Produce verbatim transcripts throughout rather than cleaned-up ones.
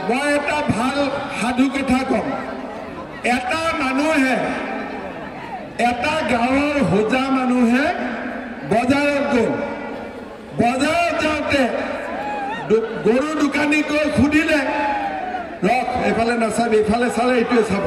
মই এটা ভাল সাধু কথা কম এটা মানুহে এটা গাঁৱৰ হোজা মানুহে বজাৰত গ'ল বজাৰত যাওঁতে গৰু দোকানীক গৈ সুধিলে ৰখ এইফালে নাচাবি এইফালে চালে এইটোৱে চাব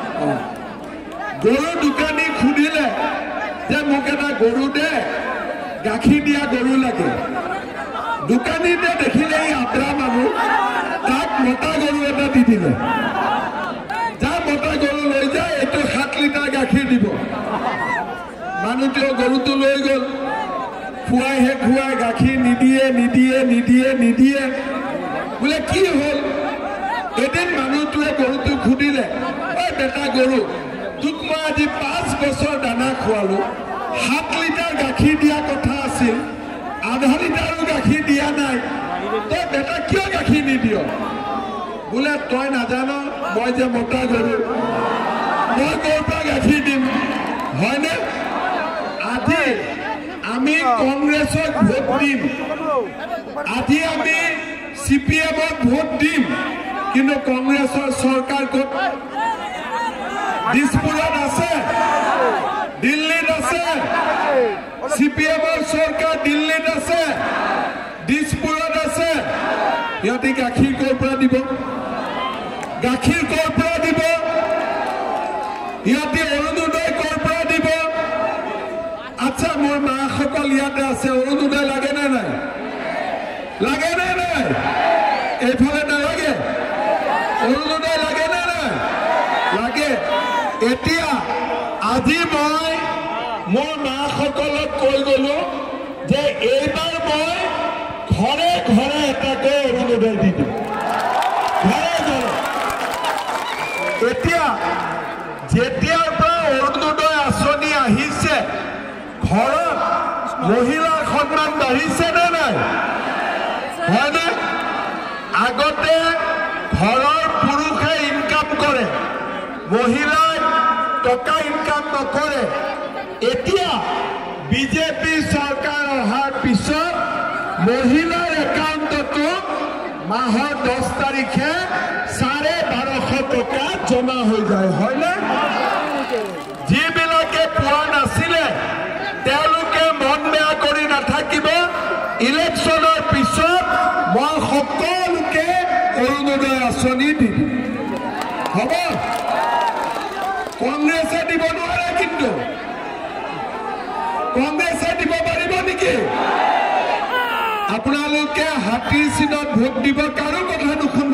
গৰু দোকানীক সুধিলে যে মোক এটা গৰু দে গাখীৰ দিয়া গৰু লাগে দোকানীতে দেখিলে এই আদ্ৰা মানুহ তাক মতা গৰু এটা দি দিলে যা মতা গৰু লৈ যায় এইটো সাত লিটাৰ গাখীৰ দিব মানুহটোৱে গৰুটো লৈ গ'ল খুৱাইহে খুৱাই গাখীৰ নিদিয়ে নিদিয়ে নিদিয়ে নিদিয়ে বোলে কি হ'ল এদিন মানুহটোৱে গৰুটোক সুধিলে ঐ বেটা গৰু তোক মই আজি পাঁচ বছৰ দানা খোৱালো সাত লিটাৰ গাখীৰ দিয়া কথা আছিল আধা লিটাৰো গাখীৰ দিয়া নাই তই বেটা কিয় গাখীৰ নিদিয় বোলে তই নাজান মই যে মতা গৰু মই ক'ৰ পৰা গাখীৰ দিম হয়নে আজি আমি কংগ্ৰেছক ভোট দিম আজি আমি চি পি এমক ভোট দিম কিন্তু কংগ্ৰেছৰ চৰকাৰ ক'ত দিছপুৰত আছে দিল্লীত আছে চি পি এমৰ চৰকাৰ দিল্লীত আছে দিছপুৰত আছে সিহঁতে গাখীৰ ক'ৰ পৰা দিব গাখীৰ ক'ৰ পৰা দিব সিহঁতে অৰুণোদয় ক'ৰ পৰা দিব আচ্ছা মোৰ মাসকল ইয়াতে আছে অৰুণোদয় লাগে নে নাই লাগে নে নাই এইফালে নালাগে অৰুণোদয় লাগে নে নাই লাগে এতিয়া আজি মই মোৰ মাসকলক কৈ গলো যে এইবাৰ মই ঘৰে ঘৰে এটাকৈ অৰুণোদয় দি দিম ঘৰে ঘৰে এতিয়া যেতিয়াৰ পৰা অৰুণোদয় আঁচনি আহিছে ঘৰত মহিলাৰ সন্মান বাঢ়িছে নে নাই হয়নে আগতে ঘৰৰ পুৰুষে ইনকাম কৰে মহিলাই টকা ইনকাম নকৰে এতিয়া বিজেপি চৰকাৰ অহাৰ পিছত মহিলাৰ একাউণ্টতো মাহৰ দহ তাৰিখে চাৰে বাৰশ টকা জমা হৈ যায় হয়নে যিবিলাকে পোৱা নাছিলে তেওঁলোকে মন বেয়া কৰি নাথাকিব ইলেকশ্যনৰ পিছত মই সকলোকে অৰুণোদয় আঁচনি দিম হ'ব কংগ্ৰেছে দিব নোৱাৰে কিন্তু কংগ্ৰেছে দিব পাৰিব নেকি আপোনালোকে হাতীৰ চিনত ভোট দিব কাৰো কথা নুশুনে